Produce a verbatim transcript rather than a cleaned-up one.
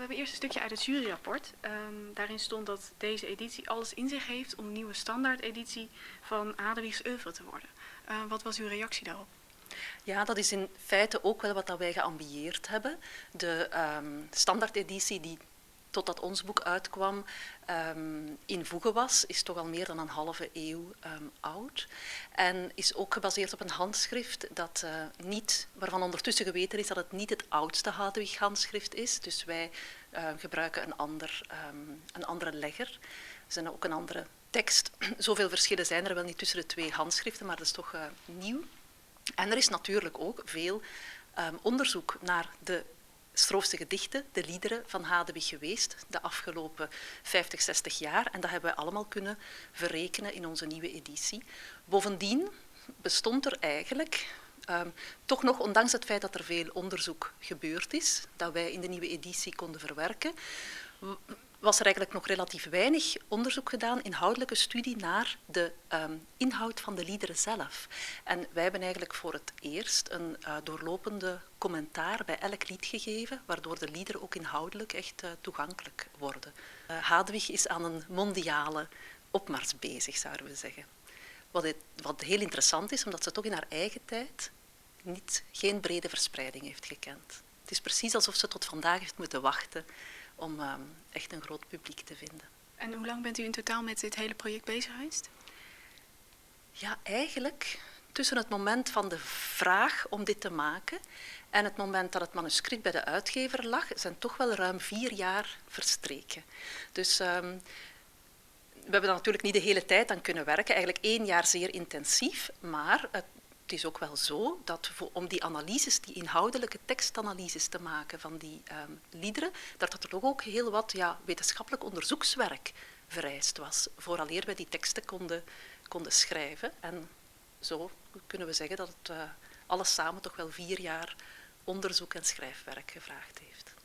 We hebben eerst een stukje uit het juryrapport. Um, daarin stond dat deze editie alles in zich heeft om een nieuwe standaardeditie van Hadewijks oeuvre te worden. Uh, wat was uw reactie daarop? Ja, dat is in feite ook wel wat dat wij geambieerd hebben. De um, standaardeditie die totdat ons boek uitkwam um, in voege was, is toch al meer dan een halve eeuw um, oud. En is ook gebaseerd op een handschrift dat, uh, niet, waarvan ondertussen geweten is dat het niet het oudste Hadewig handschrift is. Dus wij uh, gebruiken een, ander, um, een andere legger. Er zijn ook een andere tekst. Zoveel verschillen zijn er wel niet tussen de twee handschriften, maar dat is toch uh, nieuw. En er is natuurlijk ook veel um, onderzoek naar de stroofse gedichten, de liederen van Hadewig geweest de afgelopen vijftig, zestig jaar. En dat hebben wij allemaal kunnen verrekenen in onze nieuwe editie. Bovendien bestond er eigenlijk, um, toch nog, ondanks het feit dat er veel onderzoek gebeurd is, dat wij in de nieuwe editie konden verwerken, was er eigenlijk nog relatief weinig onderzoek gedaan, inhoudelijke studie naar de um, inhoud van de liederen zelf. En wij hebben eigenlijk voor het eerst een uh, doorlopende commentaar bij elk lied gegeven, waardoor de liederen ook inhoudelijk echt uh, toegankelijk worden. Uh, Hadewig is aan een mondiale opmars bezig, zouden we zeggen. Wat, het, wat heel interessant is, omdat ze toch in haar eigen tijd niet, geen brede verspreiding heeft gekend. Het is precies alsof ze tot vandaag heeft moeten wachten om um, echt een groot publiek te vinden. En hoe lang bent u in totaal met dit hele project bezig geweest? Ja, eigenlijk tussen het moment van de vraag om dit te maken en het moment dat het manuscript bij de uitgever lag, zijn toch wel ruim vier jaar verstreken. Dus um, we hebben dan natuurlijk niet de hele tijd aan kunnen werken, eigenlijk één jaar zeer intensief, maar het Het is ook wel zo dat voor, om die analyses, die inhoudelijke tekstanalyses te maken van die um, liederen, dat er toch ook heel wat ja, wetenschappelijk onderzoekswerk vereist was, vooraleer wij die teksten konden, konden schrijven. En zo kunnen we zeggen dat het uh, alles samen toch wel vier jaar onderzoek en schrijfwerk gevraagd heeft.